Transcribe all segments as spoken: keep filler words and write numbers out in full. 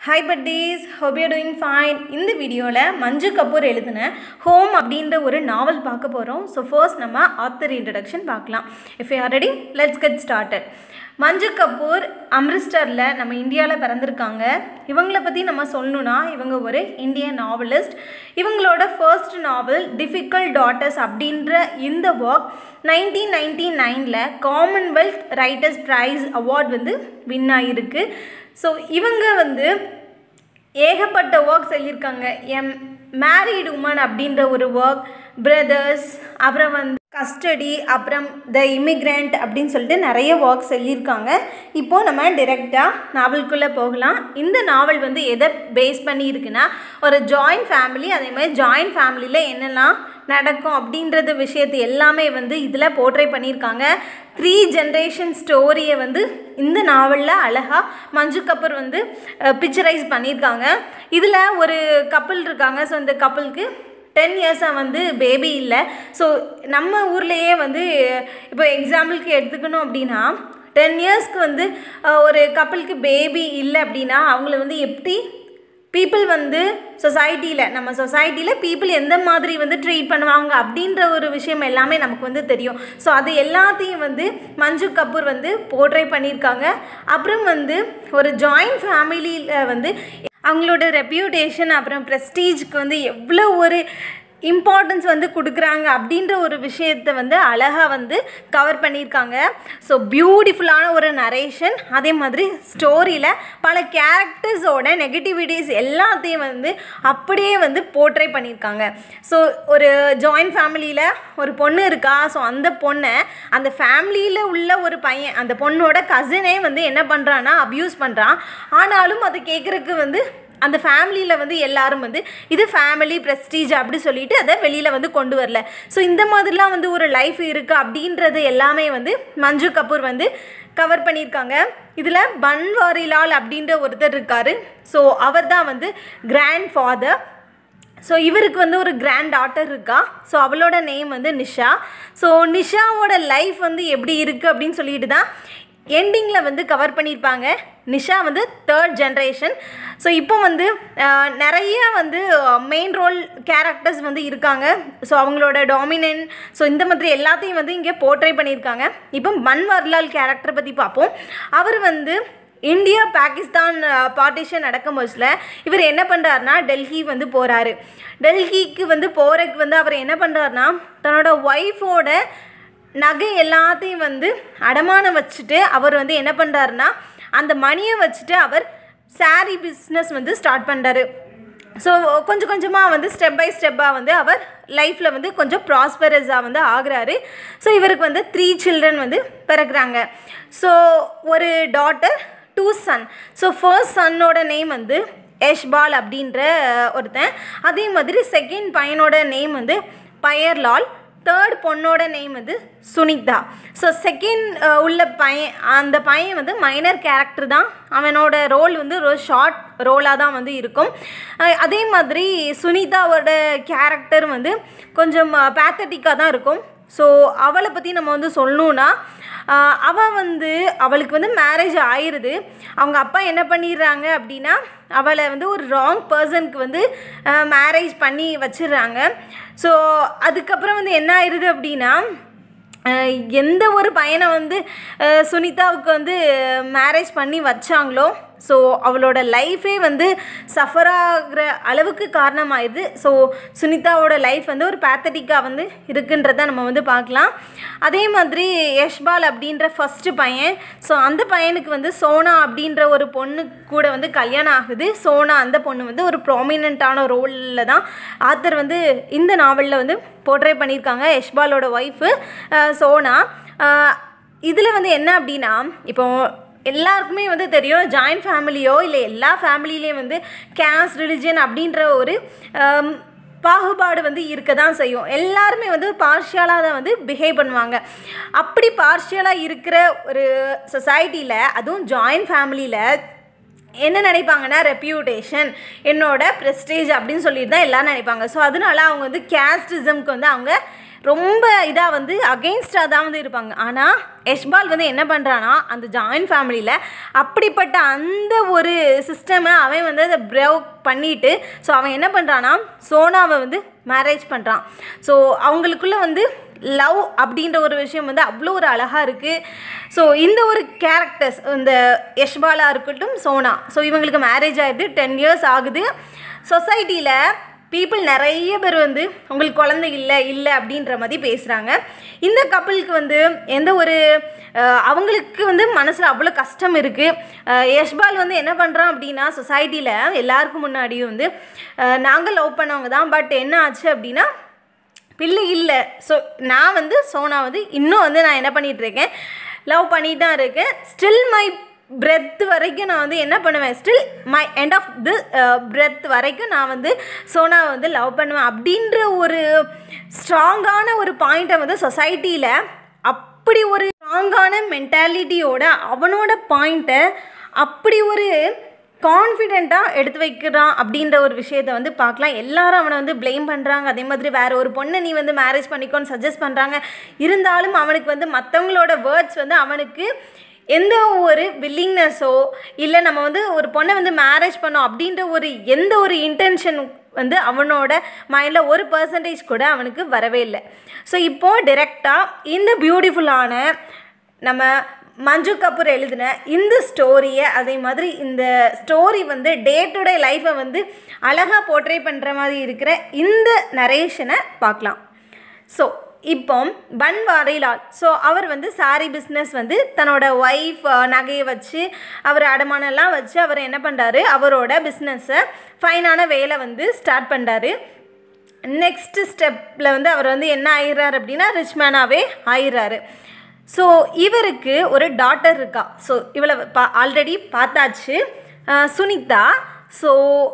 Hi buddies, hope you're doing fine. In the video la Manju Kapur எழுதின Home அப்படின்ற ஒரு நாவல் பார்க்க போறோம். So first நம்ம author introduction பார்க்கலாம். If you are ready, let's get started. மஞ்சு கபூர் அம்ரிஸ்டர்ல நம்ம இந்தியால பிறந்திருக்காங்க. இவங்கள பத்தி நம்ம சொல்லணும்னா இவங்க ஒரு இந்தியன் நாவலிஸ்ட். இவங்களோட ஃபர்ஸ்ட் நாவல் டிஃபிகல்ட் டாட்டர்ஸ் அப்படின்ற இந்த ஒர்க் nineteen ninety-nine ல காமன்வெல்த் ரைட்டர்ஸ் பிரைஸ் அவார்ட் வந்து வின் ஆயிருக்கு. ஸோ இவங்க வந்து ஏகப்பட்ட ஒர்க் சொல்லியிருக்காங்க. எம் மேரீடு உமன் அப்படின்ற ஒரு ஒர்க், பிரதர்ஸ், அப்புறம் வந்து கஸ்டடி, அப்புறம் த இமிக்ரெண்ட் அப்படின்னு சொல்லிட்டு நிறைய ஒர்க் சொல்லியிருக்காங்க. இப்போது நம்ம டிரெக்டாக நாவலுக்குள்ளே போகலாம். இந்த நாவல் வந்து எதை பேஸ் பண்ணி இருக்குன்னா ஒரு ஜாயிண்ட் ஃபேமிலி, அதே மாதிரி ஜாயிண்ட் ஃபேமிலியில் என்னெல்லாம் நடக்கும் அப்படின்றது விஷயத்தை எல்லாமே வந்து இதில் போர்ட்ரே பண்ணியிருக்காங்க. த்ரீ ஜென்ரேஷன் ஸ்டோரியை வந்து இந்த நாவலில் அழகாக மஞ்சு கபூர் வந்து பிக்சரைஸ் பண்ணியிருக்காங்க. இதில் ஒரு கப்புள் இருக்காங்க. ஸோ இந்த கப்புளுக்கு டென் இயர்ஸாக வந்து பேபி இல்லை. ஸோ நம்ம ஊர்லேயே வந்து இப்போ எக்ஸாம்பிளுக்கு எடுத்துக்கணும் அப்படின்னா டென் இயர்ஸ்க்கு வந்து ஒரு கப்புளுக்கு பேபி இல்லை அப்படின்னா அவங்கள வந்து எப்படி பீப்புள் வந்து சொசைட்டியில் நம்ம சொசைட்டியில் பீப்புள் எந்த மாதிரி வந்து ட்ரீட் பண்ணுவாங்க அப்படின்ற ஒரு விஷயம் எல்லாமே நமக்கு வந்து தெரியும். ஸோ அது எல்லாத்தையும் வந்து மஞ்சு கபூர் வந்து போர்ட்ரே பண்ணியிருக்காங்க. அப்புறம் வந்து ஒரு ஜாயிண்ட் ஃபேமிலியில் வந்து அவங்களோட ரெப்யூட்டேஷன் அப்புறம் ப்ரெஸ்டீஜ்க்கு வந்து எவ்வளோ ஒரு இம்பார்ட்டன்ஸ் வந்து கொடுக்குறாங்க அப்படின்ற ஒரு விஷயத்தை வந்து அழகாக வந்து கவர் பண்ணியிருக்காங்க. ஸோ பியூட்டிஃபுல்லான ஒரு நரேஷன், அதே மாதிரி ஸ்டோரியில் பல கேரக்டர்ஸோட நெகட்டிவிட்டிஸ் எல்லாத்தையும் வந்து அப்படியே வந்து போர்ட்ரே பண்ணியிருக்காங்க. ஸோ ஒரு ஜாயிண்ட் ஃபேமிலியில் ஒரு பொண்ணு இருக்கா. ஸோ அந்த பொண்ணை அந்த ஃபேமிலியில் உள்ள ஒரு பையன், அந்த பொண்ணோட கசினே வந்து என்ன பண்ணுறான்னா அப்யூஸ் பண்ணுறான். ஆனாலும் அதை கேட்குறதுக்கு வந்து அந்த ஃபேமிலியில் வந்து எல்லாரும் வந்து இது ஃபேமிலி ப்ரெஸ்டீஜ் அப்படி சொல்லிட்டு அதை வெளியில் வந்து கொண்டு வரல. ஸோ இந்த மாதிரிலாம் வந்து ஒரு லைஃப் இருக்குது அப்படின்றது எல்லாமே வந்து மஞ்சு கபூர் வந்து கவர் பண்ணியிருக்காங்க. இதில் பன்வாரிலால் அப்படின்ற ஒருத்தர் இருக்கார். ஸோ அவர் தான் வந்து கிராண்ட் ஃபாதர். ஸோ இவருக்கு வந்து ஒரு கிராண்ட் டாட்டர் இருக்கா. ஸோ அவளோட நேம் வந்து நிஷா. ஸோ நிஷாவோட லைஃப் வந்து எப்படி இருக்குது அப்படின்னு சொல்லிட்டு தான் எண்டிங்கில் வந்து கவர் பண்ணியிருப்பாங்க. நிஷா வந்து தேர்ட் ஜென்ரேஷன். ஸோ இப்போ வந்து நிறைய வந்து மெயின் ரோல் கேரக்டர்ஸ் வந்து இருக்காங்க. ஸோ அவங்களோட டாமினன்ட், ஸோ இந்த மாதிரி எல்லாத்தையும் வந்து இங்கே போர்ட்ரே பண்ணியிருக்காங்க. இப்போ பன்வாரிலால் கேரக்டரை பற்றி பார்ப்போம். அவர் வந்து இந்தியா பாகிஸ்தான் பார்ட்டிஷன் நடக்கும் போதுல இவர் என்ன பண்ணுறாருனா டெல்லி வந்து போகிறாரு. டெல்லிக்கு வந்து போகிறதுக்கு வந்து அவர் என்ன பண்ணுறாருனா தன்னோட ஒய்ஃபோட நகை எல்லாத்தையும் வந்து அடமானம் வச்சுட்டு அவர் வந்து என்ன பண்ணுறாருனா அந்த மணியை வச்சுட்டு அவர் சாரீ பிஸ்னஸ் வந்து ஸ்டார்ட் பண்ணுறாரு. ஸோ கொஞ்சம் கொஞ்சமாக வந்து ஸ்டெப் பை ஸ்டெப்பாக வந்து அவர் லைஃப்பில் வந்து கொஞ்சம் ப்ராஸ்பரஸாக வந்து ஆகுறாரு. ஸோ இவருக்கு வந்து த்ரீ சில்ட்ரன் வந்து பிறகுறாங்க. ஸோ ஒரு daughter, two son. So first சன்னோட நேம் வந்து யஷ்பால் அப்படின்ற ஒருத்தன். அதே மாதிரி செகண்ட் பையனோட நேம் வந்து பயர்லால். தேர்ட் பொண்ணோட நேம் வந்து சுனிதா. ஸோ செகண்ட் உள்ள பையன், அந்த பையன் வந்து மைனர் கேரக்டர் தான். அவனோட ரோல் வந்து ஒரு ஷார்ட் ரோலாக தான் வந்து இருக்கும். அதே மாதிரி சுனிதாவோட கேரக்டர் வந்து கொஞ்சம் பேத்தட்டிக்காக தான் இருக்கும். ஸோ அவளை பற்றி நம்ம வந்து சொல்லணுன்னா அவள் வந்து அவளுக்கு வந்து மேரேஜ் ஆயிடுது. அவங்க அப்பா என்ன பண்ணிடுறாங்க அப்படின்னா அவளை வந்து ஒரு ராங் பர்சனுக்கு வந்து மேரேஜ் பண்ணி வச்சிடுறாங்க. ஸோ அதுக்கப்புறம் வந்து என்ன ஆயிடுது அப்படின்னா எந்த ஒரு பையனை வந்து சுனிதாவுக்கு வந்து மேரேஜ் பண்ணி வச்சாங்களோ ஸோ அவளோட லைஃபே வந்து சஃபர் ஆகிற அளவுக்கு காரணமாயிடுது. ஸோ சுனிதாவோட லைஃப் வந்து ஒரு பேத்தட்டிக்காக வந்து இருக்குன்றத நம்ம வந்து பார்க்கலாம். அதே மாதிரி யஷ்பால் அப்படின்ற ஃபஸ்ட்டு பையன். ஸோ அந்த பையனுக்கு வந்து சோனா அப்படின்ற ஒரு பொண்ணு கூட வந்து கல்யாணம் ஆகுது. சோனா அந்த பொண்ணு வந்து ஒரு ப்ராமினெண்ட்டான ரோலில் தான் ஆத்தர் வந்து இந்த நாவலில் வந்து போர்ட்ரே பண்ணியிருக்காங்க. யஷ்பாலோட ஒய்ஃபு சோனா. இதில் வந்து என்ன அப்படின்னா இப்போ எல்லாருக்குமே வந்து தெரியும் ஜாயிண்ட் ஃபேமிலியோ இல்லை எல்லா ஃபேமிலியிலேயும் வந்து கேஸ்ட், ரிலிஜன் அப்படின்ற ஒரு பாகுபாடு வந்து இருக்க தான் செய்யும். எல்லாருமே வந்து பார்ஷியலாக தான் வந்து பிஹேவ் பண்ணுவாங்க. அப்படி பார்ஷியலாக இருக்கிற ஒரு சொசைட்டியில், அதுவும் ஜாயிண்ட் ஃபேமிலியில் என்ன நினைப்பாங்கன்னா ரெப்யூட்டேஷன், என்னோட ப்ரெஸ்டீஜ் அப்படின்னு சொல்லிட்டு தான் எல்லோரும் நினைப்பாங்க. ஸோ அதனால அவங்க வந்து கேஸ்டிசம்க்கு வந்து அவங்க ரொம்ப இதாக வந்து அகெயின்ஸ்டாக தான் வந்து இருப்பாங்க. ஆனால் யஷ்பால் வந்து என்ன பண்ணுறான்னா அந்த ஜாயின்ட் ஃபேமிலியில் அப்படிப்பட்ட அந்த ஒரு சிஸ்டமை அவன் வந்து அதை பிரேக் பண்ணிவிட்டு ஸோ அவன் என்ன பண்ணுறான்னா சோனாவை வந்து மேரேஜ் பண்ணுறான். ஸோ அவங்களுக்குள்ளே வந்து லவ் அப்படின்ற ஒரு விஷயம் வந்து அவ்வளோ ஒரு அழகாக இருக்குது. ஸோ இந்த ஒரு கேரக்டர்ஸ் இந்த யஷ்பாலாக இருக்கட்டும் சோனா, ஸோ இவங்களுக்கு மேரேஜ் ஆகிடுது, டென் இயர்ஸ் ஆகுது. சொசைட்டியில் பீப்புள் நிறைய பேர் வந்து உங்களுக்கு குழந்தை இல்லை இல்லை அப்படின்ற மாதிரி பேசுகிறாங்க. இந்த கப்பலுக்கு வந்து எந்த ஒரு அவங்களுக்கு வந்து மனசில் அவ்வளோ கஷ்டம் இருக்குது. யஷ்பால் வந்து என்ன பண்ணுறான் அப்படின்னா சொசைட்டியில் எல்லாருக்கும் முன்னாடியும் வந்து நாங்கள் லவ் பண்ணவங்க தான், பட் என்ன ஆச்சு அப்படின்னா பிள்ளை இல்லை. ஸோ நான் வந்து சோனா வந்து இன்னும் வந்து நான் என்ன பண்ணிகிட்ருக்கேன், லவ் பண்ணிட்டு தான் இருக்கேன். ஸ்டில் மை பிரெத் வரைக்கும் நான் வந்து என்ன பண்ணுவேன், still my end of the breath வரைக்கும் நான் வந்து சோனாவை வந்து லவ் பண்ணுவேன் அப்படின்ற ஒரு ஸ்ட்ராங்கான ஒரு பாயிண்ட்டை வந்து சொசைட்டியில் அப்படி ஒரு ஸ்ட்ராங்கான மென்டாலிட்டியோட அவனோட பாயிண்ட்டை அப்படி ஒரு கான்ஃபிடெண்ட்டாக எடுத்து வைக்கிறான் அப்படின்ற ஒரு விஷயத்தை வந்து பார்க்கலாம். எல்லாரும் அவனை வந்து ப்ளேம் பண்ணுறாங்க. அதே மாதிரி வேறு ஒரு பொண்ணை நீ வந்து மேரேஜ் பண்ணிக்கோன்னு சஜஸ்ட் பண்ணுறாங்க. இருந்தாலும் அவனுக்கு வந்து மற்றவங்களோட வேர்ட்ஸ் வந்து அவனுக்கு எந்த ஒரு வில்லிங்னஸோ இல்லை நம்ம வந்து ஒரு பொண்ணை வந்து மேரேஜ் பண்ணோம் அப்படின்ற ஒரு எந்த ஒரு இன்டென்ஷன் வந்து அவனோட மைண்டில் ஒரு பர்சன்டேஜ் கூட அவனுக்கு வரவே இல்லை. ஸோ இப்போது டிரெக்டாக இந்த பியூட்டிஃபுல்லான நம்ம மஞ்சு கபூர் எழுதின இந்த ஸ்டோரியை, அதே மாதிரி இந்த ஸ்டோரி வந்து டே டு டே லைஃப்பை வந்து அழகாக போர்ட்ரே பண்ணுற மாதிரி இருக்கிற இந்த நரேஷனை பார்க்கலாம். ஸோ இப்போ பன்வாரிலால், ஸோ அவர் வந்து சாரி பிஸ்னஸ் வந்து தன்னோட ஒய்ஃப் நகையை வச்சு அவர் அடமானெல்லாம் வச்சு அவர் என்ன பண்ணுறாரு, அவரோட பிஸ்னஸை ஃபைனான வேலை வந்து ஸ்டார்ட் பண்ணுறாரு. நெக்ஸ்ட் ஸ்டெப்பில் வந்து அவர் வந்து என்ன ஆயிடுறாரு அப்படின்னா ரிச் மேனாகவே ஆயிடுறாரு. ஸோ இவருக்கு ஒரு டாட்டர் இருக்கா. ஸோ இவளை பா ஆல்ரெடி பார்த்தாச்சு, சுனிதா. ஸோ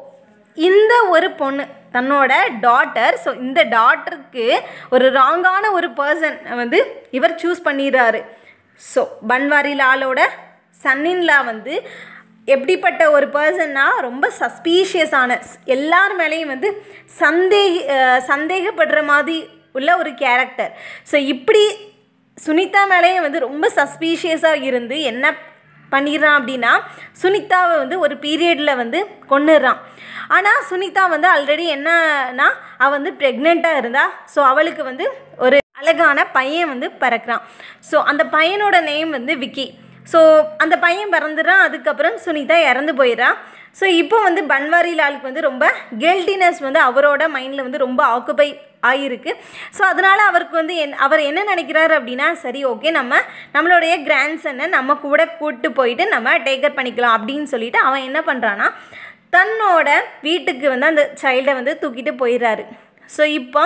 இந்த ஒரு பொண்ணு தன்னோட டாட்டர், ஸோ இந்த டாட்டருக்கு ஒரு ராங்கான ஒரு பர்சன் வந்து இவர் சூஸ் பண்ணிடுறாரு. ஸோ பன்வாரிலாலோட சன்னின்லா வந்து எப்படிப்பட்ட ஒரு பர்சன்னா ரொம்ப சஸ்பீஷியஸான, எல்லார் மேலேயும் வந்து சந்தேக சந்தேகப்படுற மாதிரி உள்ள ஒரு கேரக்டர். ஸோ இப்படி சுனிதா மேலேயும் வந்து ரொம்ப சஸ்பீஷியஸாக இருந்து என்ன பண்ணிடுறான் அப்படின்னா சுனிதாவை வந்து ஒரு பீரியடில் வந்து கொன்னுடுறான். ஆனால் சுனிதா வந்து ஆல்ரெடி என்னன்னா அவள் வந்து ப்ரெக்னெண்ட்டாக இருந்தா. ஸோ அவளுக்கு வந்து ஒரு அழகான பையன் வந்து பிறக்கிறான். ஸோ அந்த பையனோட நேம் வந்து விக்கி. ஸோ அந்த பையன் பிறந்துடுறான். அதுக்கப்புறம் சுனிதா இறந்து போயிடுறான். ஸோ இப்போ வந்து பன்வாரிலாலுக்கு வந்து ரொம்ப கில்ட்டினஸ் வந்து அவரோட மைண்டில் வந்து ரொம்ப ஆக்குபை ஆகிருக்கு. ஸோ அதனால் அவருக்கு வந்து என் அவர் என்ன நினைக்கிறாரு அப்படின்னா சரி ஓகே நம்ம நம்மளுடைய கிராண்ட்சனை நம்ம கூட கூப்பிட்டு போயிட்டு நம்ம டேக்கர் பண்ணிக்கலாம் அப்படின்னு சொல்லிட்டு அவன் என்ன பண்ணுறான்னா தன்னோட வீட்டுக்கு வந்து அந்த சைல்டை வந்து தூக்கிட்டு போயிடுறாரு. ஸோ இப்போ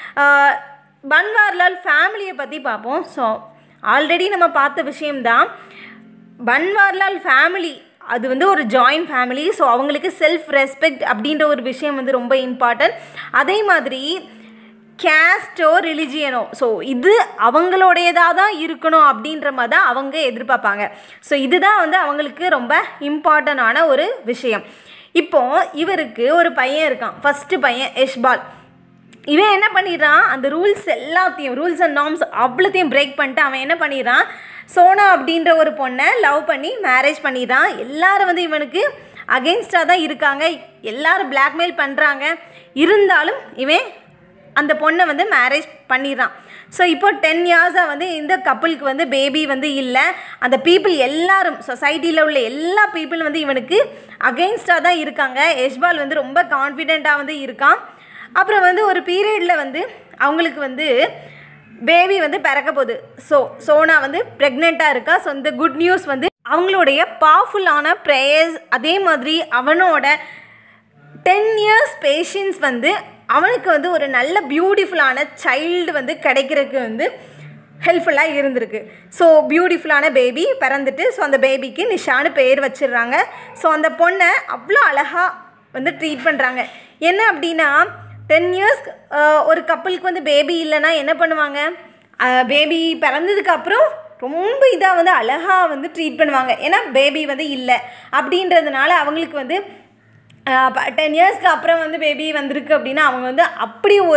பன்வாரிலால் ஃபேமிலியை பற்றி பார்ப்போம். ஸோ ஆல்ரெடி நம்ம பார்த்த விஷயம்தான், பன்வாரிலால் ஃபேமிலி அது வந்து ஒரு ஜாயின்ட் ஃபேமிலி. ஸோ அவங்களுக்கு செல்ஃப் ரெஸ்பெக்ட் அப்படின்ற ஒரு விஷயம் வந்து ரொம்ப இம்பார்ட்டன்ட். அதே மாதிரி கேஸ்டோ ரிலிஜியனோ ஸோ இது அவங்களோடையதாக தான் இருக்கணும் அப்படின்ற மாதிரி தான் அவங்க எதிர்பார்ப்பாங்க. ஸோ இதுதான் வந்து அவங்களுக்கு ரொம்ப இம்பார்ட்டண்டான ஒரு விஷயம். இப்போது இவருக்கு ஒரு பையன் இருக்கான், ஃபஸ்ட்டு பையன் யஷ்பால். இவன் என்ன பண்ணிடுறான், அந்த ரூல்ஸ் எல்லாத்தையும் ரூல்ஸ் அண்ட் நார்ம்ஸ் அவ்வளோத்தையும் பிரேக் பண்ணிட்டு அவன் என்ன பண்ணிடுறான், சோனா அப்படின்ற ஒரு பொண்ணை லவ் பண்ணி மேரேஜ் பண்ணிடுறான். எல்லாரும் வந்து இவனுக்கு அகெயின்ஸ்டாக தான் இருக்காங்க, எல்லாரும் பிளாக்மெயில் பண்ணுறாங்க. இருந்தாலும் இவன் அந்த பொண்ணை வந்து மேரேஜ் பண்ணிடுறான். ஸோ இப்போ டென் இயர்ஸாக வந்து இந்த கப்புளுக்கு வந்து பேபி வந்து இல்லை. அந்த பீப்புள் எல்லாரும் சொசைட்டியில் உள்ள எல்லா பீப்புள் வந்து இவனுக்கு அகெயின்ஸ்டாக தான் இருக்காங்க. யஷ்பால் வந்து ரொம்ப கான்ஃபிடெண்ட்டாக வந்து இருக்கான். அப்புறம் வந்து ஒரு பீரியடில் வந்து அவங்களுக்கு வந்து பேபி வந்து பிறக்க போகுது. ஸோ சோனா வந்து ப்ரெக்னெண்ட்டாக இருக்கா. ஸோ இந்த குட் நியூஸ் வந்து அவங்களுடைய பவர்ஃபுல்லான ப்ரேயர்ஸ், அதே மாதிரி அவனோட டென் இயர்ஸ் பேஷன்ஸ் வந்து அவனுக்கு வந்து ஒரு நல்ல பியூட்டிஃபுல்லான சைல்டு வந்து கிடைக்கிறதுக்கு வந்து ஹெல்ப்ஃபுல்லாக இருந்திருக்கு. ஸோ பியூட்டிஃபுல்லான பேபி பிறந்துட்டு ஸோ அந்த பேபிக்கு நிஷான்னு பேர் வச்சிடுறாங்க. ஸோ அந்த பொண்ணை அவ்வளோ அழகாக வந்து ட்ரீட் பண்ணுறாங்க. என்ன அப்படின்னா டென் இயர்ஸ் ஒரு கப்பலுக்கு வந்து பேபி இல்லைன்னா என்ன பண்ணுவாங்க, பேபி பிறந்ததுக்கப்புறம் ரொம்ப இதாக வந்து அழகாக வந்து ட்ரீட் பண்ணுவாங்க. ஏன்னா பேபி வந்து இல்லை அப்படின்றதுனால அவங்களுக்கு வந்து டென் இயர்ஸ்க்கு அப்புறம் வந்து பேபி வந்திருக்கு அப்படின்னா அவங்க வந்து அப்படி ஒரு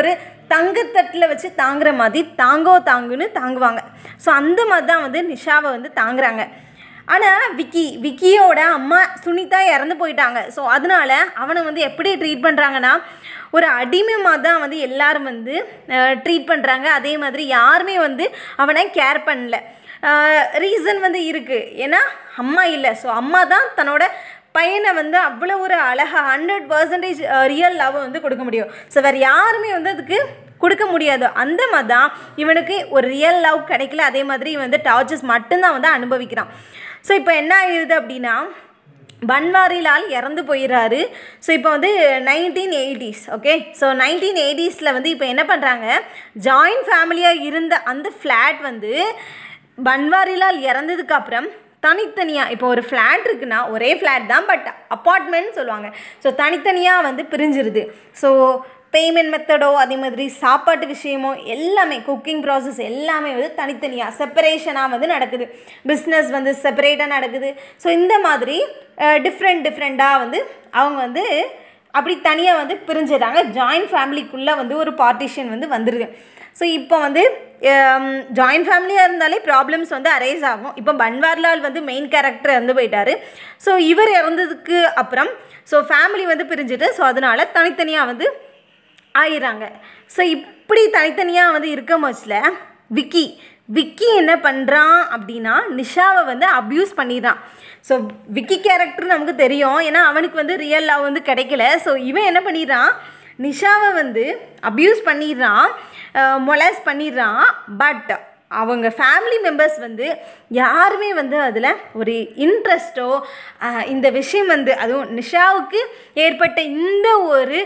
தங்கத்தட்டில் வச்சு தாங்குற மாதிரி தாங்கோ தாங்குன்னு தாங்குவாங்க. ஸோ அந்த மாதிரி தான் வந்து நிஷாவை வந்து தாங்குறாங்க. ஆனால் விக்கி விக்கியோட அம்மா சுனிதா இறந்து போயிட்டாங்க. ஸோ அதனால் அவனை வந்து எப்படி ட்ரீட் பண்ணுறாங்கன்னா ஒரு அடிமைமாக தான் வந்து எல்லோரும் வந்து ட்ரீட் பண்ணுறாங்க. அதே மாதிரி யாருமே வந்து அவனை கேர் பண்ணல. ரீசன் வந்து இருக்குது, ஏன்னா அம்மா இல்லை. ஸோ அம்மா தான் தன்னோட பையனை வந்து அவ்வளோ ஒரு அழகாக ஹண்ட்ரட் பர்சன்டேஜ் ரியல் லவ் வந்து கொடுக்க முடியும். ஸோ வேறு யாருமே வந்து அதுக்கு கொடுக்க முடியாது. அந்த மாதிரி தான் இவனுக்கு ஒரு ரியல் லவ் கிடைக்கல. அதே மாதிரி வந்து டார்ச்சர்ஸ் மட்டும்தான் வந்து அனுபவிக்கிறான். ஸோ இப்போ என்ன ஆகிடுது அப்படின்னா பன்வாரிலால் இறந்து போயிடுறாரு. ஸோ இப்போ வந்து nineteen eighties okay. So nineteen எயிட்டிஸில் வந்து இப்போ என்ன பண்ணுறாங்க, ஜாயின்ட் ஃபேமிலியாக இருந்த அந்த ஃப்ளாட் வந்து பன்வாரிலால் இறந்ததுக்கு அப்புறம் தனித்தனியாக, இப்போ ஒரு ஃப்ளாட் இருக்குன்னா ஒரே ஃப்ளாட் தான், பட் அப்பார்ட்மெண்ட் சொல்லுவாங்க. ஸோ தனித்தனியாக வந்து பிரிஞ்சிருது. ஸோ பேமெண்ட் மெத்தடோ அதே மாதிரி சாப்பாட்டு விஷயமோ எல்லாமே குக்கிங் ப்ராசஸ் எல்லாமே வந்து தனித்தனியாக செப்பரேஷனாக வந்து நடக்குது. பிஸ்னஸ் வந்து செப்பரேட்டாக நடக்குது. ஸோ இந்த மாதிரி டிஃப்ரெண்ட் டிஃப்ரெண்ட்டாக வந்து அவங்க வந்து அப்படி தனியாக வந்து பிரிஞ்சிடறாங்க. ஜாயின்ட் ஃபேமிலிக்குள்ளே வந்து ஒரு பார்ட்டிஷன் வந்து வந்துடுது. ஸோ இப்போ வந்து ஜாயின்ட் ஃபேமிலியாக இருந்தாலே ப்ராப்ளம்ஸ் வந்து அரைஸ் ஆகும். இப்போ பன்வாரிலால் வந்து மெயின் கேரக்டர் இறந்து போயிட்டார். ஸோ இவர் இறந்ததுக்கு அப்புறம் ஸோ ஃபேமிலி வந்து பிரிஞ்சுட்டு ஸோ அதனால் தனித்தனியாக வந்து ஆயிடுறாங்க. ஸோ இப்படி தனித்தனியாக வந்து இருக்க மோச்சில் விக்கி விக்கி என்ன பண்ணுறான் அப்படின்னா நிஷாவை வந்து அப்யூஸ் பண்ணிடுறான். ஸோ விக்கி கேரக்டர் நமக்கு தெரியும், ஏன்னா அவனுக்கு வந்து ரியல் லவ் வந்து கிடைக்கல. ஸோ இவன் என்ன பண்ணிடுறான், நிஷாவை வந்து அப்யூஸ் பண்ணிடுறான், மொலாஸ் பண்ணிடுறான். பட் அவங்க ஃபேமிலி மெம்பர்ஸ் வந்து யாருமே வந்து அதில் ஒரு இன்ட்ரெஸ்ட்டோ இந்த விஷயம் வந்து அதுவும் நிஷாவுக்கு ஏற்பட்ட இந்த ஒரு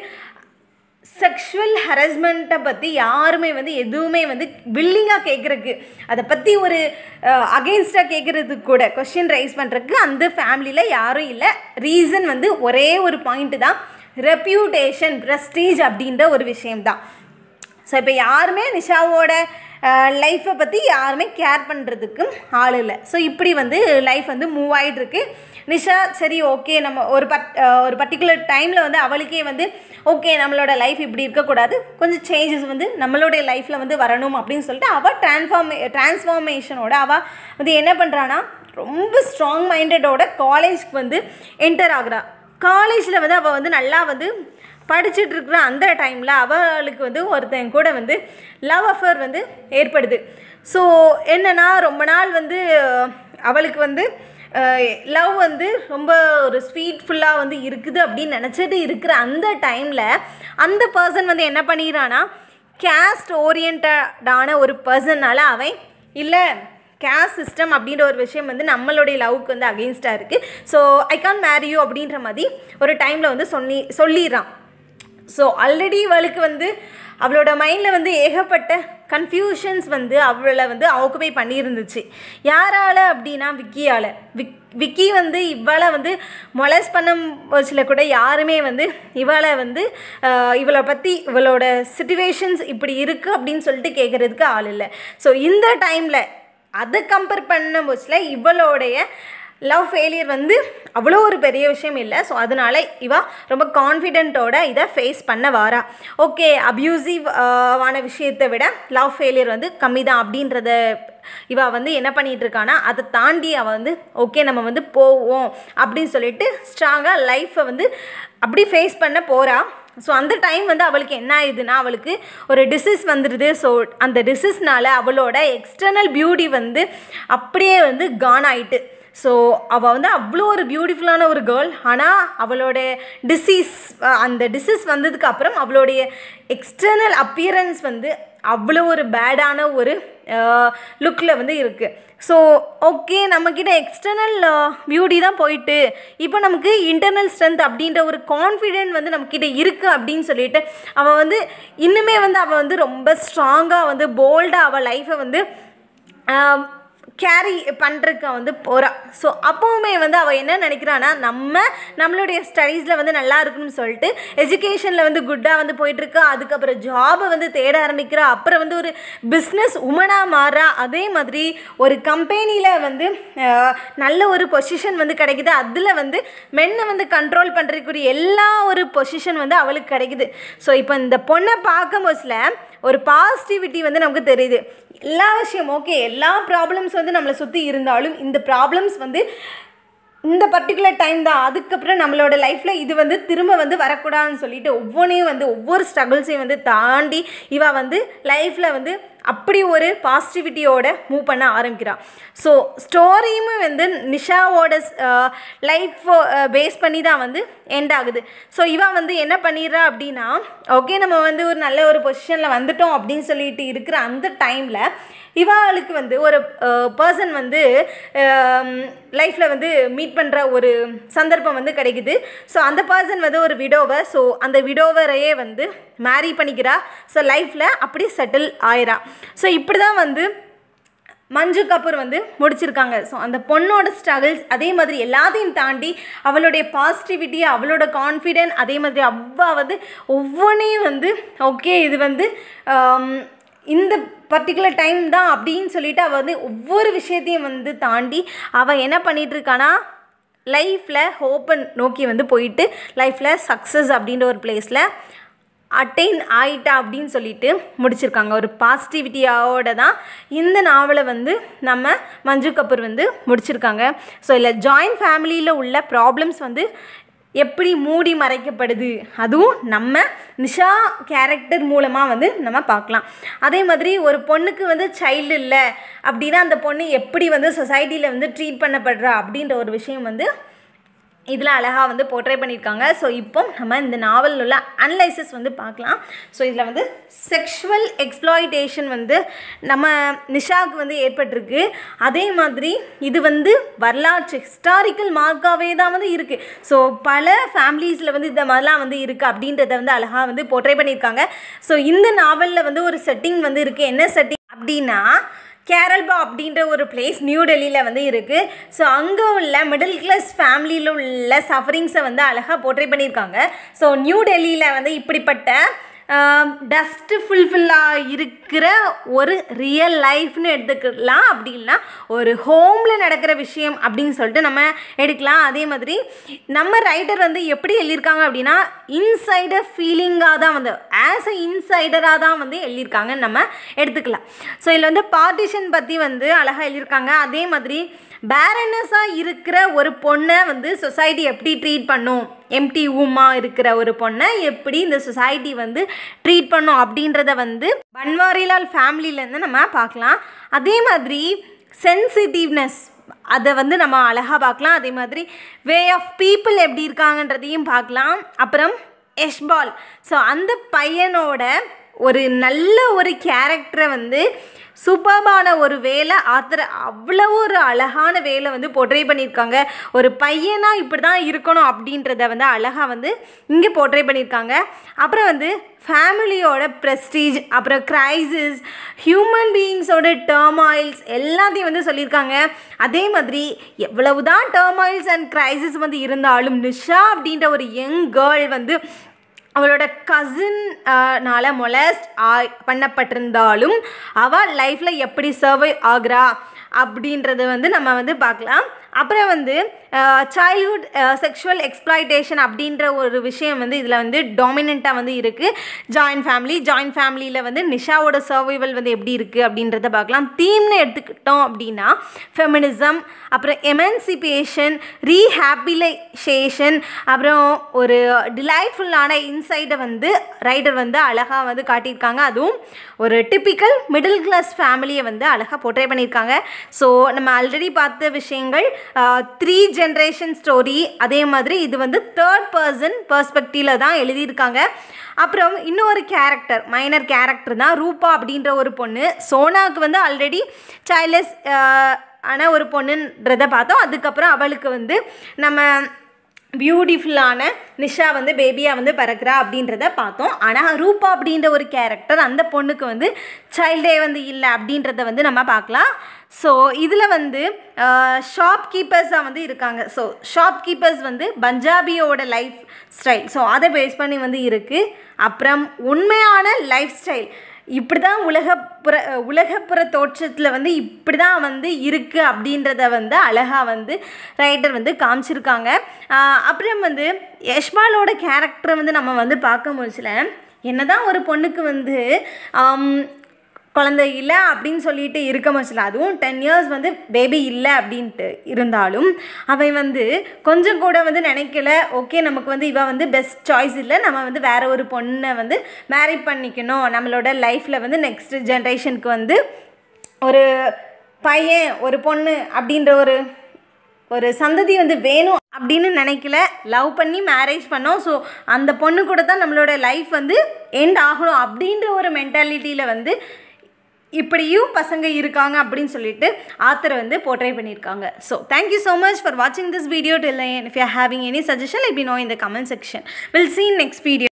செக்ஷுவல் ஹரஸ்மெண்ட்டை பற்றி யாருமே வந்து எதுவுமே வந்து வில்லிங்காக கேட்குறக்கு, அதை பற்றி ஒரு அகெயின்ஸ்டாக கேட்குறதுக்கு கூட கொஸ்டின் ரைஸ் பண்ணுறதுக்கு அந்த ஃபேமிலியில் யாரும் இல்லை. ரீசன் வந்து ஒரே ஒரு பாயிண்ட்டு தான், ரெப்யூட்டேஷன் ப்ரெஸ்டீஜ் அப்படின்ற ஒரு விஷயம்தான். ஸோ இப்போ யாருமே நிஷாவோட லைஃப்பை பற்றி யாருமே கேர் பண்ணுறதுக்கு ஆள் இல்லை. ஸோ இப்படி வந்து லைஃப் வந்து மூவ் ஆகிட்டுருக்கு. நிஷா சரி ஓகே நம்ம ஒரு பட் ஒரு பர்டிகுலர் டைமில் வந்து அவளுக்கே வந்து ஓகே நம்மளோட லைஃப் இப்படி இருக்கக்கூடாது, கொஞ்சம் சேஞ்சஸ் வந்து நம்மளுடைய லைஃப்பில் வந்து வரணும் அப்படின்னு சொல்லிட்டு அவள் ட்ரான்ஸ்ஃபார்மே ட்ரான்ஸ்ஃபார்மேஷனோட அவள் வந்து என்ன பண்ணுறான்னா ரொம்ப ஸ்ட்ராங் மைண்டடோட காலேஜ்க்கு வந்து என்டர் ஆகுறா. காலேஜில் வந்து அவள் வந்து நல்லா வந்து படிச்சுட்டு இருக்கிற அந்த டைமில் அவளுக்கு வந்து ஒருத்தன் கூட வந்து லவ் அஃபேர் வந்து ஏற்படுது. ஸோ என்னென்னா ரொம்ப நாள் வந்து அவளுக்கு வந்து லவ் வந்து ரொம்ப ஒரு ஸ்வீட்ஃபுல்லாக வந்து இருக்குது அப்படின்னு நினச்சிட்டு இருக்கிற அந்த டைமில் அந்த பர்சன் வந்து என்ன பண்ணிடுறான்னா கேஸ்ட் ஓரியன்டான ஒரு பர்சனால் அவன் இல்லை கேஸ்ட் சிஸ்டம் அப்படின்ற ஒரு விஷயம் வந்து நம்மளுடைய லவ்வுக்கு வந்து அகெயின்ஸ்டாக இருக்குது, so I can't marry you அப்படின்ற மாதிரி ஒரு டைமில் வந்து சொல்லி சொல்லிடுறான். ஸோ ஆல்ரெடி அவளுக்கு வந்து அவளோட மைண்டில் வந்து ஏகப்பட்ட கன்ஃபியூஷன்ஸ் வந்து அவளை வந்து ஆக்குபை பண்ணியிருந்துச்சு. யாரால் அப்படின்னா விக்கியால். விக் விக்கி வந்து இவளை வந்து மொலஸ் பண்ண வச்சில் கூட யாருமே வந்து இவளை வந்து இவளை பற்றி இவளோட சிச்சுவேஷன்ஸ் இப்படி இருக்குது அப்படின்னு சொல்லிட்டு கேட்குறதுக்கு ஆள் இல்லை. ஸோ இந்த டைமில் அதை கம்பேர் பண்ண போச்சில் இவளோடைய லவ் ஃபெயிலியர் வந்து அவ்வளோ ஒரு பெரிய விஷயம் இல்லை. ஸோ அதனால் இவா ரொம்ப கான்ஃபிடென்ட்டோட இதை ஃபேஸ் பண்ண வாரா. ஓகே அப்யூசிவ் ஆன விஷயத்தை விட லவ் ஃபெயிலியர் வந்து கம்மி தான் அப்படின்றத இவா வந்து என்ன பண்ணிகிட்ருக்கானா அதை தாண்டி அவள் வந்து ஓகே நம்ம வந்து போவோம் அப்படின்னு சொல்லிட்டு ஸ்ட்ராங்காக லைஃப்பை வந்து அப்படி ஃபேஸ் பண்ண போகிறா. ஸோ அந்த டைம் வந்து அவளுக்கு என்ன ஆகுதுன்னா அவளுக்கு ஒரு டிசீஸ் வந்துடுது. ஸோ அந்த டிசீஸ்னால் அவளோட எக்ஸ்டர்னல் பியூட்டி வந்து அப்படியே வந்து கான் ஆகிட்டு. ஸோ அவள் வந்து அவ்வளோ ஒரு பியூட்டிஃபுல்லான ஒரு கேர்ள், ஆனால் அவளோட டிசீஸ் அந்த டிசீஸ் வந்ததுக்கு அப்புறம் அவளுடைய எக்ஸ்டர்னல் அப்பியரன்ஸ் வந்து அவ்வளோ ஒரு பேடான ஒரு லுக்கில் வந்து இருக்குது. ஸோ ஓகே நம்மக்கிட்ட எக்ஸ்டர்னல் பியூட்டி தான் போயிட்டு இப்போ நமக்கு இன்டர்னல் ஸ்ட்ரென்த் அப்படின்ற ஒரு கான்ஃபிடென்ட் வந்து நம்மக்கிட்ட இருக்குது அப்படின்னு சொல்லிட்டு அவள் வந்து இன்னுமே வந்து அவள் வந்து ரொம்ப ஸ்ட்ராங்காக வந்து போல்டாக அவள் லைஃப்பை வந்து கேரி பண்ணுறதுக்கு வந்து போகிறா. ஸோ அப்போவுமே வந்து அவள் என்ன நினைக்கிறான்னா நம்ம நம்மளுடைய ஸ்டடீஸில் வந்து நல்லா இருக்குன்னு சொல்லிட்டு எஜுகேஷனில் வந்து குட்டாக வந்து போயிட்டுருக்கா. அதுக்கப்புறம் ஜாபை வந்து தேட ஆரம்பிக்கிறா. அப்புறம் வந்து ஒரு பிஸ்னஸ் உமனாக மாறா. அதே மாதிரி ஒரு கம்பெனியில் வந்து நல்ல ஒரு பொசிஷன் வந்து கிடைக்குது. அதில் வந்து மென்னை வந்து கண்ட்ரோல் பண்ணுறதுக்குரிய எல்லா ஒரு பொசிஷன் வந்து அவளுக்கு கிடைக்குது. ஸோ இப்போ இந்த பொண்ணை பார்க்கும் போதில் ஒரு பாசிட்டிவிட்டி வந்து நமக்கு தெரியுது. எல்லா விஷயம் ஓகே, எல்லா ப்ராப்ளம்ஸ் வந்து நம்மளை சுற்றி இருந்தாலும் இந்த ப்ராப்ளம்ஸ் வந்து இந்த பர்டிகுலர் டைம் தான், அதுக்கப்புறம் நம்மளோட லைஃப்பில் இது வந்து திரும்ப வந்து வரக்கூடாதுன்னு சொல்லிட்டு ஒவ்வொன்றையும் வந்து ஒவ்வொரு ஸ்ட்ரகிள்ஸையும் வந்து தாண்டி இவ வந்து லைஃப்பில் வந்து அப்படி ஒரு பாசிட்டிவிட்டியோட மூவ் பண்ண ஆரம்பிக்கிறாள். ஸோ ஸ்டோரியுமே வந்து நிஷாவோட லைஃப் பேஸ் பண்ணி தான் வந்து எண்ட் ஆகுது. ஸோ இவ வந்து என்ன பண்ணிடுறா அப்படின்னா, ஓகே நம்ம வந்து ஒரு நல்ல ஒரு பொசிஷனில் வந்துட்டோம் அப்படின்னு சொல்லிட்டு இருக்கிற அந்த டைமில் இவாளுக்கு வந்து ஒரு பர்சன் வந்து லைஃப்பில் வந்து மீட் பண்ணுற ஒரு சந்தர்ப்பம் வந்து கிடைக்குது. ஸோ அந்த பர்சன் வந்து ஒரு விடோவர். ஸோ அந்த விடோவரையே வந்து மேரி பண்ணிக்கிறா. ஸோ லைஃப்பில் அப்படி செட்டில் ஆயிரா. ஸோ இப்படி தான் வந்து மஞ்சு கபூர் வந்து முடிச்சிருக்காங்க. ஸோ அந்த பொண்ணோட ஸ்ட்ரகிள்ஸ், அதே மாதிரி எல்லாத்தையும் தாண்டி அவளுடைய பாசிட்டிவிட்டி, அவளோட கான்ஃபிடென்ட், அதே மாதிரி அவ்வா வந்து ஒவ்வொன்றையும் வந்து ஓகே இது வந்து இந்த பர்டிகுலர் டைம் தான் அப்படின்னு சொல்லிட்டு அவள் வந்து ஒவ்வொரு விஷயத்தையும் வந்து தாண்டி அவள் என்ன பண்ணிகிட்ருக்கானா லைஃப்பில் ஹோப்பை நோக்கி வந்து போயிட்டு லைஃப்பில் சக்ஸஸ் அப்படின்ற ஒரு பிளேஸில் அட்டைன் ஆயிட்டா அப்படின்னு சொல்லிட்டு முடிச்சிருக்காங்க. ஒரு பாசிட்டிவிட்டியோட தான் இந்த நாவலை வந்து நம்ம மஞ்சு கபூர் வந்து முடிச்சிருக்காங்க. ஸோ இல்லை ஜாயின்ட் ஃபேமிலியில் உள்ள ப்ராப்ளம்ஸ் வந்து எப்படி மூடி மறைக்கப்படுது, அதுவும் நம்ம நிஷா கேரக்டர் மூலமாக வந்து நம்ம பார்க்கலாம். அதே மாதிரி ஒரு பொண்ணுக்கு வந்து சைல்டு இல்லை அப்படின்னா அந்த பொண்ணு எப்படி வந்து சொசைட்டியில் வந்து ட்ரீட் பண்ணப்படுறா அப்படின்ற ஒரு விஷயம் வந்து இதில் அழகாக வந்து போர்ட்ரே பண்ணியிருக்காங்க. ஸோ இப்போ நம்ம இந்த நாவலில் உள்ள அனலைசிஸ் வந்து பார்க்கலாம். ஸோ இதில் வந்து செக்ஷுவல் எக்ஸ்ப்ளாய்டேஷன் வந்து நம்ம நிஷாவுக்கு வந்து ஏற்பட்டிருக்கு. அதே மாதிரி இது வந்து வரலாற்று ஹிஸ்டாரிக்கல் மார்க்காகவே தான் வந்து இருக்குது. ஸோ பல ஃபேமிலிஸில் வந்து இந்த மாதிரிலாம் வந்து இருக்குது அப்படின்றத வந்து அழகாக வந்து போர்ட்ரே பண்ணியிருக்காங்க. ஸோ இந்த நாவலில் வந்து ஒரு செட்டிங் வந்து இருக்குது. என்ன செட்டிங் அப்படின்னா, கேரளா அப்படின்ற ஒரு பிளேஸ் நியூ டெல்லியில் வந்து இருக்குது. ஸோ அங்கே உள்ள மிடில் கிளாஸ் ஃபேமிலியில் உள்ள சஃபரிங்ஸை வந்து அழகாக போர்ட்ரே பண்ணியிருக்காங்க. ஸோ நியூ டெல்லியில் வந்து இப்படிப்பட்ட டஸ்ட்டு ஃபுல்ஃபில்லாக இருக்கிற ஒரு ரியல் லைஃப்னு எடுத்துக்கலாம். அப்படின்னா ஒரு ஹோமில் நடக்கிற விஷயம் அப்படின்னு சொல்லிட்டு நம்ம எடுக்கலாம். அதே மாதிரி நம்ம ரைட்டர் வந்து எப்படி எழுதியிருக்காங்க அப்படின்னா, இன்சைடர் ஃபீலிங்காக தான் வந்து ஆஸ் அ இன்சைடராக தான் வந்து எழுதியிருக்காங்கன்னு நம்ம எடுத்துக்கலாம். ஸோ இதில் வந்து பார்ட்டிஷன் பற்றி வந்து அழகாக எழுதியிருக்காங்க. அதே மாதிரி பேரனஸாக இருக்கிற ஒரு பொண்ணை வந்து சொசைட்டி எப்படி ட்ரீட் பண்ணும், எம்டி ஊமாக இருக்கிற ஒரு பொண்ணை எப்படி இந்த சொசைட்டி வந்து ட்ரீட் பண்ணும் அப்படின்றத வந்து பன்வாரிலால் ஃபேமிலியிலேருந்து நம்ம பார்க்கலாம். அதே மாதிரி சென்சிட்டிவ்னஸ் அதை வந்து நம்ம அழகாக பார்க்கலாம். அதே மாதிரி வே ஆஃப் பீப்புள் எப்படி இருக்காங்கன்றதையும் பார்க்கலாம். அப்புறம் யஷ்பால், ஸோ அந்த பையனோட ஒரு நல்ல ஒரு கேரக்டரை வந்து சூப்பர்பான ஒரு வேலை ஆத்தர் அவ்வளோ ஒரு அழகான வேலை வந்து போர்ட்ரே பண்ணியிருக்காங்க. ஒரு பையனாக இப்படி தான் இருக்கணும் அப்படின்றத வந்து அழகாக வந்து இங்கே போர்ட்ரே பண்ணியிருக்காங்க. அப்புறம் வந்து ஃபேமிலியோட ப்ரெஸ்டீஜ், அப்புறம் க்ரைசிஸ், ஹியூமன் பீயிங்ஸோட டர்மாயில்ஸ் எல்லாத்தையும் வந்து சொல்லியிருக்காங்க. அதே மாதிரி எவ்வளவு தான் டர்மாயில்ஸ் அண்ட் க்ரைசிஸ் வந்து இருந்தாலும் நிஷா அப்படின்ற ஒரு யங் கேர்ள் வந்து அவளோட கசின்னால மொலஸ்ட் ஆ பண்ணப்பட்டிருந்தாலும் அவள் லைஃப்பில் எப்படி சர்வை ஆகிறா அப்படின்றது வந்து நம்ம வந்து பார்க்கலாம். அப்புறம் வந்து சைல்ட்ஹுட் செக்ஷுவல் எக்ஸ்ப்ளாய்டேஷன் அப்படின்ற ஒரு விஷயம் வந்து இதில் வந்து டாமினண்ட்டாக வந்து இருக்குது. ஜாயின்ட் ஃபேமிலி ஜாயின்ட் ஃபேமிலியில் வந்து நிஷாவோட சர்வைவல் வந்து எப்படி இருக்குது அப்படின்றத பார்க்கலாம். தீம்னு எடுத்துக்கிட்டோம் அப்படின்னா ஃபெமினிசம், அப்புறம் எமான்சிபேஷன், ரீஹேபிலைசேஷன், அப்புறம் ஒரு டிலைட்ஃபுல்லான இன்சைட்டை வந்து ரைட்டர் வந்து அழகாக வந்து காட்டியிருக்காங்க. அதுவும் ஒரு டிப்பிக்கல் மிடில் கிளாஸ் ஃபேமிலியை வந்து அழகாக போர்ட்ரே பண்ணியிருக்காங்க. ஸோ நம்ம ஆல்ரெடி பார்த்த விஷயங்கள் த்ரீ ஜென்ரேஷன் ஸ்டோரி, அதே மாதிரி இது வந்து தேர்ட் பர்சன் பெர்ஸ்பெக்டிவில் தான் எழுதியிருக்காங்க. அப்புறம் இன்னொரு கேரக்டர், மைனர் கேரக்டர் தான் ரூபா அப்படின்ற ஒரு பொண்ணு. சோனாவுக்கு வந்து ஆல்ரெடி சைல்ட்லெஸ் ஆனால் ஒரு பொண்ணுன்றதை பார்த்தோம். அதுக்கப்புறம் அவளுக்கு வந்து நம்ம பியூட்டிஃபுல்லான நிஷா வந்து பேபியாக வந்து பிறக்கிறா அப்படின்றத பார்த்தோம். ஆனால் ரூபா அப்படின்ற ஒரு கேரக்டர், அந்த பொண்ணுக்கு வந்து சைல்டே வந்து இல்லை அப்படின்றத வந்து நம்ம பார்க்கலாம். ஸோ இதில் வந்து ஷாப் கீப்பர்ஸாக வந்து இருக்காங்க. ஸோ ஷாப் கீப்பர்ஸ் வந்து பஞ்சாபியோட லைஃப் ஸ்டைல், ஸோ அதை பேஸ் பண்ணி வந்து இருக்குது. அப்புறம் உண்மையான லைஃப் ஸ்டைல் இப்படி தான் உலகப்புற உலகப்புற தோற்றத்தில் வந்து இப்படி தான் வந்து இருக்குது அப்படின்றத வந்து அழகாக வந்து ரைட்டர் வந்து காமிச்சிருக்காங்க. அப்புறம் வந்து யஷ்பாலோட கேரக்டரை வந்து நம்ம வந்து பார்க்க முடியல. என்னதான் ஒரு பொண்ணுக்கு வந்து குழந்தை இல்லை அப்படின்னு சொல்லிட்டு இருக்க மச்சில், அதுவும் டென் இயர்ஸ் வந்து பேபி இல்லை அப்படின்ட்டு இருந்தாலும் அவன் வந்து கொஞ்சம் கூட வந்து நினைக்கல, ஓகே நமக்கு வந்து இவன் வந்து பெஸ்ட் சாய்ஸ் இல்லை, நம்ம வந்து வேற ஒரு பொண்ணை வந்து மேரி பண்ணிக்கணும், நம்மளோட லைஃப்பில் வந்து நெக்ஸ்ட் ஜென்ரேஷனுக்கு வந்து ஒரு பையன் ஒரு பொண்ணு அப்படின்ற ஒரு ஒரு சந்ததி வந்து வேணும் அப்படின்னு நினைக்கல. லவ் பண்ணி மேரேஜ் பண்ணோம். ஸோ அந்த பொண்ணு கூட தான் நம்மளோட லைஃப் வந்து எண்ட் ஆகணும் அப்படின்ற ஒரு மென்டாலிட்டியில் வந்து இப்படியும் பசங்க இருக்காங்க அப்படின்னு சொல்லிட்டு ஆத்தர் வந்து போர்ட்ரே பண்ணியிருக்காங்க. So thank you so much for வாட்சிங் this video. Till if you are having any suggestion let me know in the comment section. We'll see in next video.